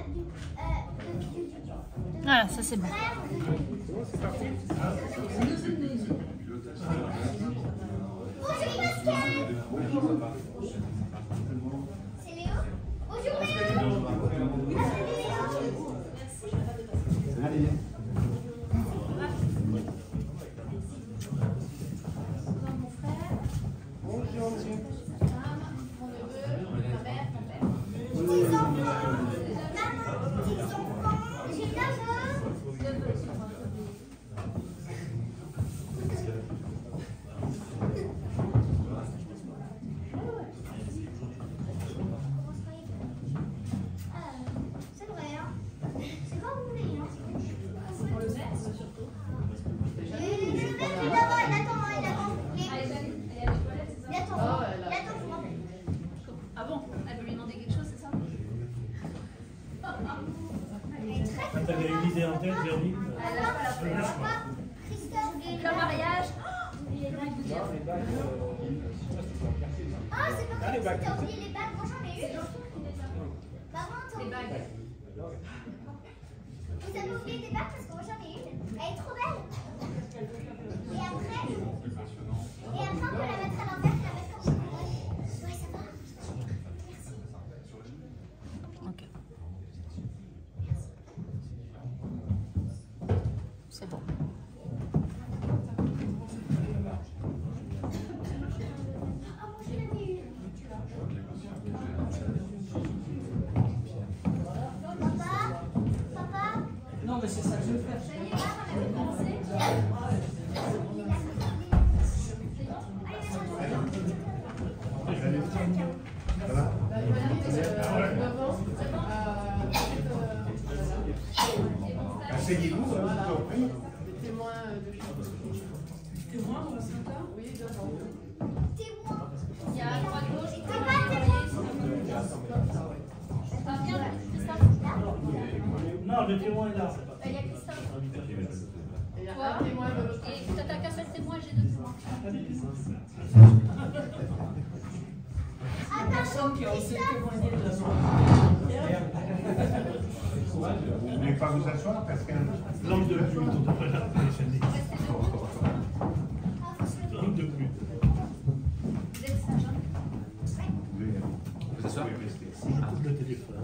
Voilà, ça c'est bon. C'est parti. Bonjour Pascal. C'est Léo. Bonjour Léo. Allez. Bonjour monsieur. Petits enfants. Maman, petits enfants. J'ai 9 ans. C'est vrai, hein. C'est quand vous voulez, hein. Pour le mettre, surtout. Le mec, d'abord, il attend. Elle est à la toilette, c'est ça? Il attend. Il attend pour moi. Ah bon? Elle veut lui demander quelque chose, c'est ça? Elle est très Ah, t'avais une idée en tête, Jérémy? Elle a pas la feuille. Papa, Christophe, Le mariage. ah, c'est pas comme si t'as oublié les bagues. Moi, j'en ai une. Maman, t'as Les oublié. bagues. Vous avez oublié des bagues parce que moi, j'en ai une. Elle est trop belle. Et après, on peut la mettre à l'envers et la mettre comme ça. Ouais, ça va. Merci. Ok. C'est bon. Ah, moi, j'en avais une. Papa, Non, mais c'est ça que je veux faire. Ça y est, là, on avait commencé. Ça va? Asseyez-vous, je vous en prie. Témoin de chose. Témoin, on va se faire. Oui, d'accord. témoin. Il y a à droite, gauche. Papa, témoin. Ça vient, Christophe. Non, le témoin est là. Il y a Christophe. Il y a Toi. un témoin de l'autre. Et t'as qu'un seul témoin, j'ai deux témoins. Personne qui a osé témoigner de la soirée. Vous voulez pas vous asseoir parce qu'un langue de pluie, on devrait la langue de pluie. Vous êtes sage, hein? Vous asseoir? Le téléphone.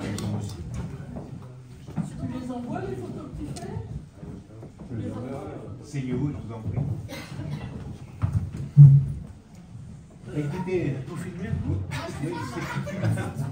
Tu les envoies, les photos que tu fais? Asseyez-vous, je vous en prie. Écoutez, vous filmez? Oui, c'est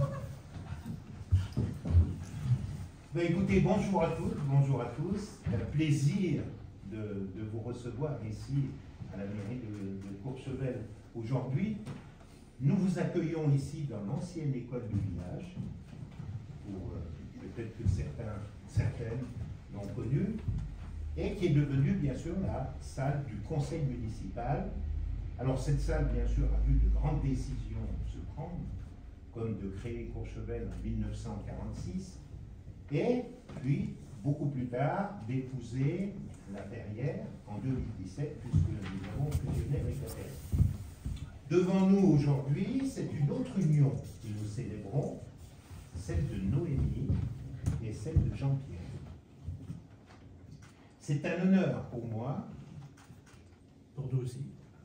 Ben, écoutez, bonjour à toutes, bonjour à tous. Plaisir de vous recevoir ici à la mairie de Courchevel aujourd'hui. Nous vous accueillons ici dans l'ancienne école du village, pour peut-être que certaines l'ont connue, et qui est devenue bien sûr la salle du conseil municipal. Alors cette salle bien sûr a vu de grandes décisions se prendre, comme de créer Courchevel en 1946, et puis beaucoup plus tard d'épouser la Verrière en 2017, puisque nous avons fusionné avec la Verrière. Devant nous aujourd'hui, c'est une autre union que nous célébrons, celle de Noémie et celle de Jean-Pierre. C'est un honneur pour moi, Pour nous aussi.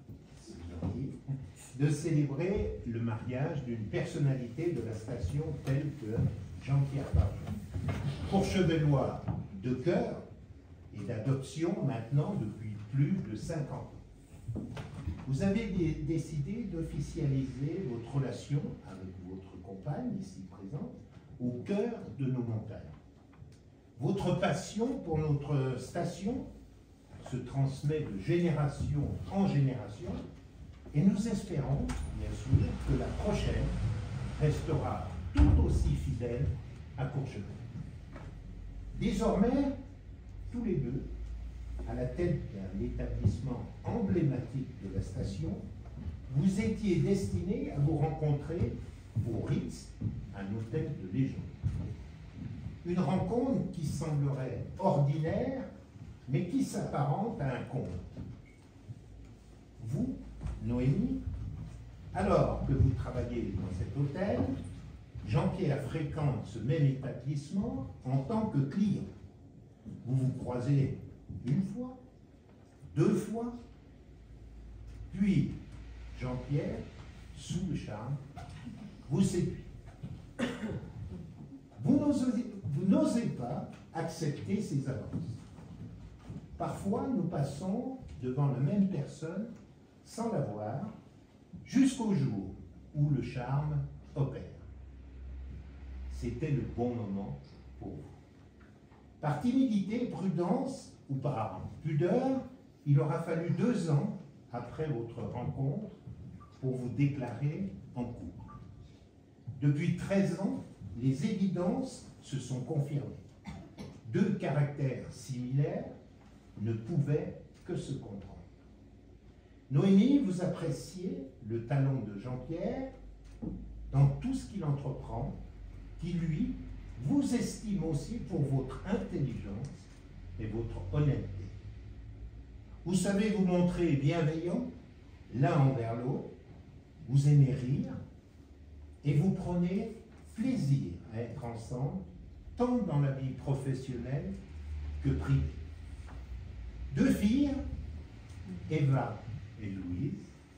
de célébrer le mariage d'une personnalité de la station telle que Jean-Pierre Barjon. Courchevellois de cœur et d'adoption maintenant depuis plus de 50 ans. Vous avez décidé d'officialiser votre relation avec votre compagne, ici présente, au cœur de nos montagnes. Votre passion pour notre station se transmet de génération en génération et nous espérons, bien sûr, que la prochaine restera tout aussi fidèle à Courchevel. Désormais, tous les deux, à la tête d'un établissement emblématique de la station, vous étiez destinés à vous rencontrer au Ritz, un hôtel de légende. Une rencontre qui semblerait ordinaire, mais qui s'apparente à un conte. Vous, Noémie, alors que vous travaillez dans cet hôtel, Jean-Pierre fréquente ce même établissement en tant que client. Vous vous croisez une fois, deux fois, puis Jean-Pierre, sous le charme, vous séduit. Vous n'osez pas accepter ces avances. Parfois, nous passons devant la même personne sans la voir, jusqu'au jour où le charme opère. C'était le bon moment pour vous. Par timidité, prudence ou par pudeur, il aura fallu 2 ans après votre rencontre pour vous déclarer en couple. Depuis 13 ans, les évidences se sont confirmées. 2 caractères similaires ne pouvaient que se comprendre. Noémie, vous appréciez le talent de Jean-Pierre dans tout ce qu'il entreprend, qui lui vous estime aussi pour votre intelligence et votre honnêteté. Vous savez vous montrer bienveillant l'un envers l'autre, vous aimez rire et vous prenez plaisir à être ensemble, tant dans la vie professionnelle que privée. 2 filles, Eva et Louise,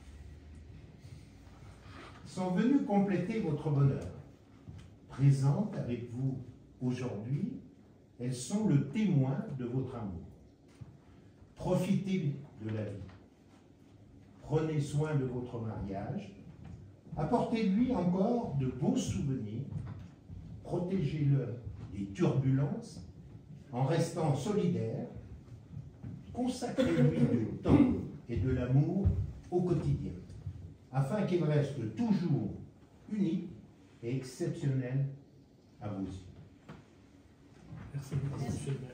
sont venues compléter votre bonheur. Présentes avec vous aujourd'hui, elles sont le témoin de votre amour. Profitez de la vie. Prenez soin de votre mariage. Apportez-lui encore de beaux souvenirs. Protégez-le des turbulences en restant solidaire. Consacrez-lui du temps et de l'amour au quotidien, afin qu'il reste toujours unique et exceptionnel à vos yeux. Merci beaucoup, monsieur le maire.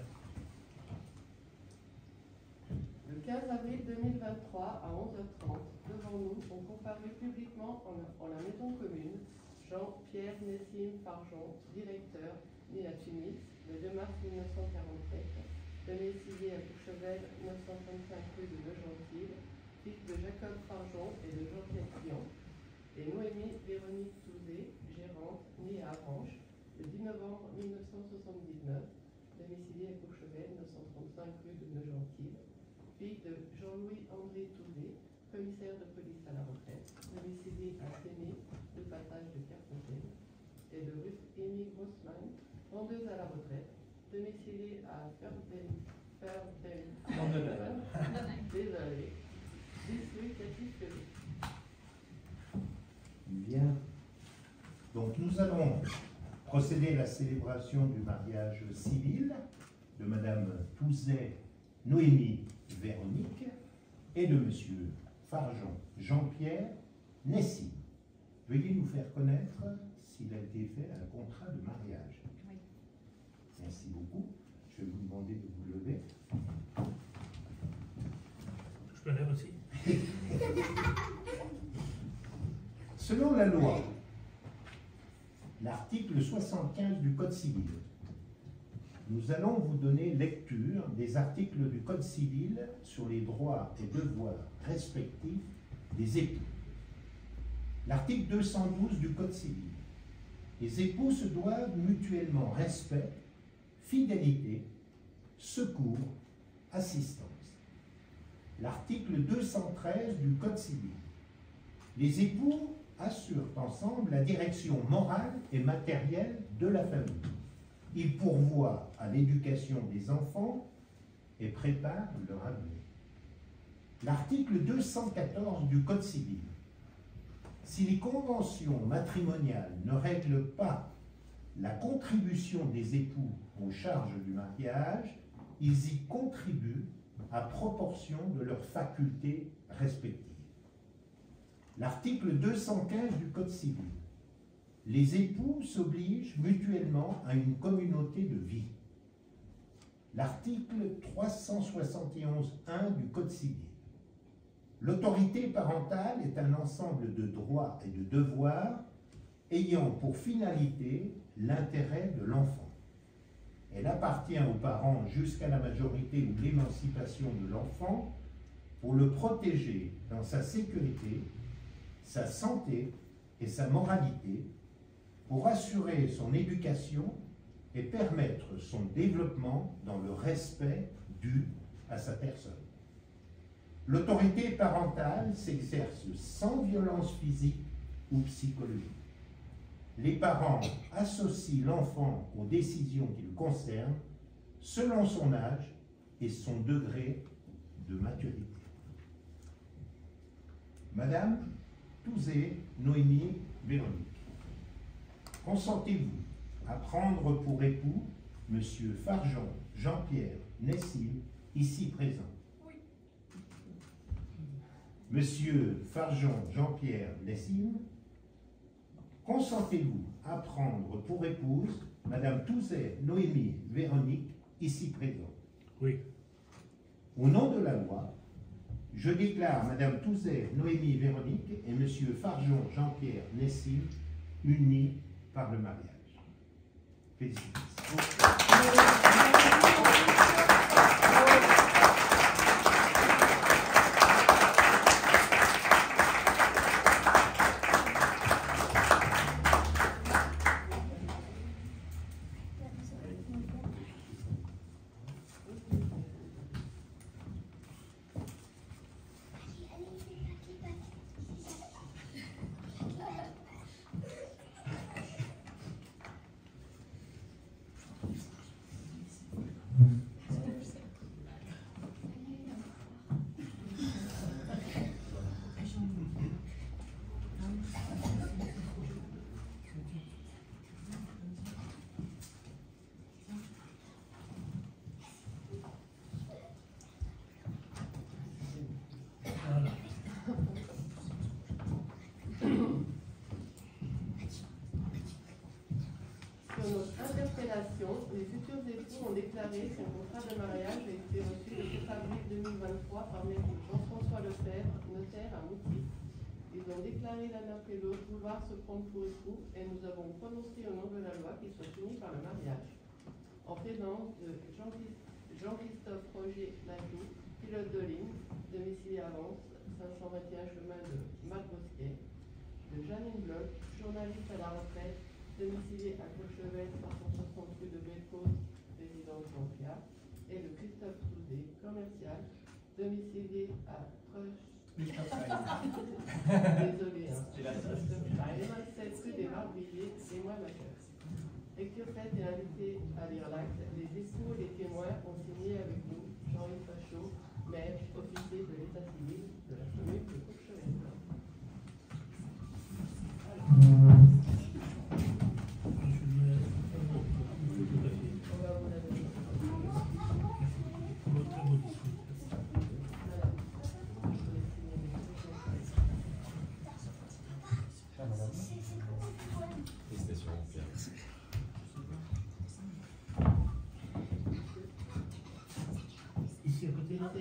Le 15 avril 2023, à 11h30, devant nous, ont comparu publiquement en la maison commune Jean-Pierre Nessim Farjon, directeur, né à Tunis, le 2 mars 1947, domicilié à Courchevel, 935 rue de Nogentille, fils de Jacob Farjon et de Jean-Pierre Pion, et Noémie Véronique Touzé, gérante, née à Avranches, le 10 novembre 1979, domicilié à Courchevel, 935 rue de Nogentille, fille de Jean-Louis André Touzé, commissaire de police à la retraite, domicilié à Séné, le passage de Kerfontaine, et de Ruth Amy Grossman, vendeuse à la retraite, domiciliée à désolé, 10 rue Catif-Pelé. Bien. Donc nous allons procéder à la célébration du mariage civil de Madame Touzet Noémie Véronique et de Monsieur Farjon Jean-Pierre Nessim. Veuillez nous faire connaître s'il a été fait un contrat de mariage. Oui. Merci beaucoup. Je vais vous demander de vous lever. Je me lève aussi. Selon la loi, l'article 75 du Code civil, nous allons vous donner lecture des articles du Code civil sur les droits et devoirs respectifs des époux. L'article 212 du Code civil. Les époux se doivent mutuellement respect, fidélité, secours, assistance. L'article 213 du Code civil. Les époux assurent ensemble la direction morale et matérielle de la famille. Ils pourvoient à l'éducation des enfants et préparent leur avenir. L'article 214 du Code civil. Si les conventions matrimoniales ne règlent pas la contribution des époux aux charges du mariage, ils y contribuent à proportion de leurs facultés respectives. L'article 215 du Code civil. Les époux s'obligent mutuellement à une communauté de vie. L'article 371.1 du Code civil. L'autorité parentale est un ensemble de droits et de devoirs ayant pour finalité l'intérêt de l'enfant. Elle appartient aux parents jusqu'à la majorité ou l'émancipation de l'enfant pour le protéger dans sa sécurité, sa santé et sa moralité, pour assurer son éducation et permettre son développement dans le respect dû à sa personne. L'autorité parentale s'exerce sans violence physique ou psychologique. Les parents associent l'enfant aux décisions qui le concernent selon son âge et son degré de maturité. Madame Touzé Noémie Véronique, consentez-vous à prendre pour époux Monsieur Farjean Jean-Pierre Nessim, ici présent? Oui. Monsieur Farjean Jean-Pierre Nessim, consentez-vous à prendre pour épouse Madame Touzé Noémie Véronique, ici présent? Oui. Au nom de la loi, je déclare Madame Touzé Noémie Véronique et Monsieur Farjean Jean-Pierre Nessim unis par le mariage. Félicitations. Sur notre interpellation, les futurs époux ont déclaré que son contrat de mariage a été reçu le 4 avril 2023 par M. Jean-François Lefebvre, notaire à Moutier. Ils ont déclaré l'un après l'autre vouloir se prendre pour époux et nous avons prononcé au nom de la loi qu'ils soient unis par le mariage. En présence de Jean-Christophe Roger Latou, pilote de ligne, domicile à Vence, 521 chemin de Marc-Bosquet, de Janine Bloch, journaliste à la retraite, domicilié à Courchevel, 560 rue de Bellecôte, résidence Jean-Pierre, et de Christophe Touzé, commercial, domicilié à Treuch. Désolé, hein. 27 rue des Marbriers, témoin majeur. Lecture faite et invité à lire l'acte. Les époux et les témoins ont signé avec nous Jean-Yves Pachot, maire, officier de l'état civil de la commune de Courchevel. Ici à côté là.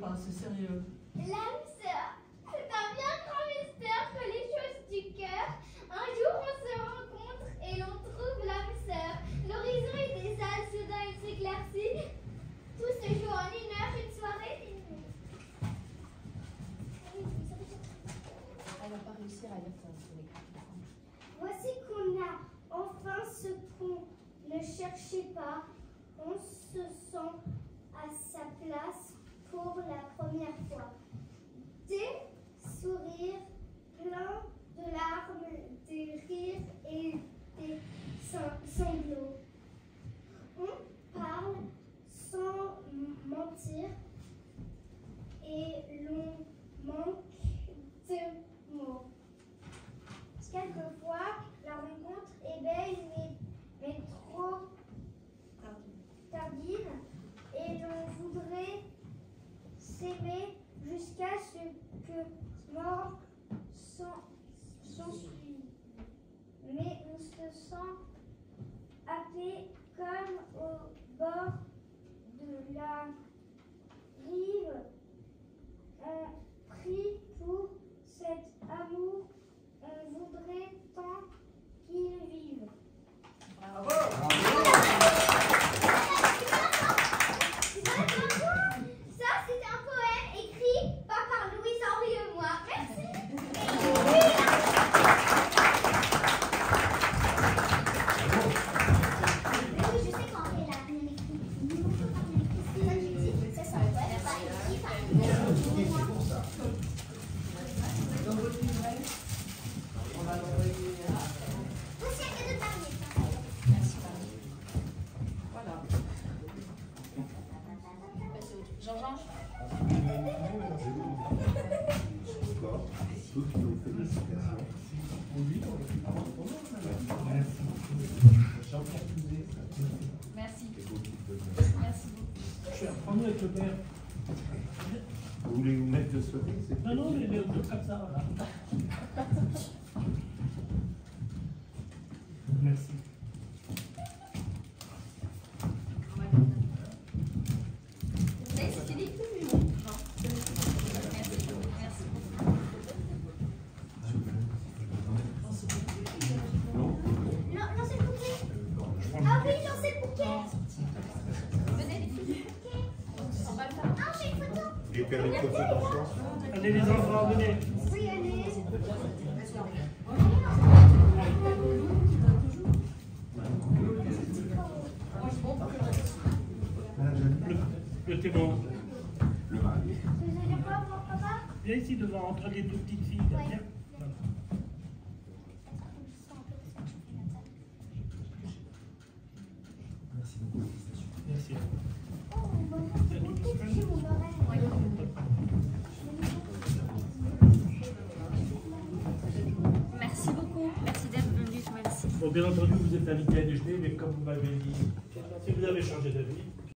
là, c'est sérieux. L'âme sœur, c'est un bien grand mystère que les choses du cœur. Un jour on se rencontre et l'on trouve l'âme sœur. L'horizon est désale, soudain il s'éclaircit. Tout se joue en une heure, une soirée, une nuit. Elle va pas réussir à lire ton écran. Voici qu'on a enfin ce qu'on ne cherchait pas. On se sent à sa place pour la première fois. Des sourires pleins de larmes, des rires et des sanglots. On parle sans mentir et l'on manque de mots. Quelquefois, la rencontre est belle mais trop tardive et l'on voudrait s'aimer jusqu'à ce que mort s'ensuit. Mais on se sent happé comme au bord de la rive. On prie pour cet amour, on voudrait tant qu'il vive. Ça, c'est un poème écrit pas par Louise-Henri et moi. Merci. Oui, je sais quand elle a bien écrit. C'est ça que j'ai dit. C'est ça, un poème pas écrit par Louise-Henri et moi. Dans votre livret, on va l'envoyer à... Voici un cadeau de Marie. Merci, Marie. Voilà. Jean-Jean. Toutes nos félicitations. Merci. Merci beaucoup. Je suis reprendre avec le père. Vous voulez vous mettre de sauter? Non, non, les deux comme ça, voilà. Merci. C'est Philippe. Lancez le bouquet. Ah oui, lancez le bouquet. Venez les filles. On va le faire. Ah, j'ai une photo. Les pères et photos d'enfance. Allez les enfants, venez. Oui, allez. Le témoin. Le mari. Vous allez voir mon papa? Viens ici devant, entre les deux petites filles. Ouais. Viens. Voilà. Merci. Oh, maman, j'ai mon oreille. Merci beaucoup. Merci d'être venu. Merci. Bon, bien entendu, vous êtes invité à déjeuner, mais comme vous m'avez dit, si vous avez changé d'avis,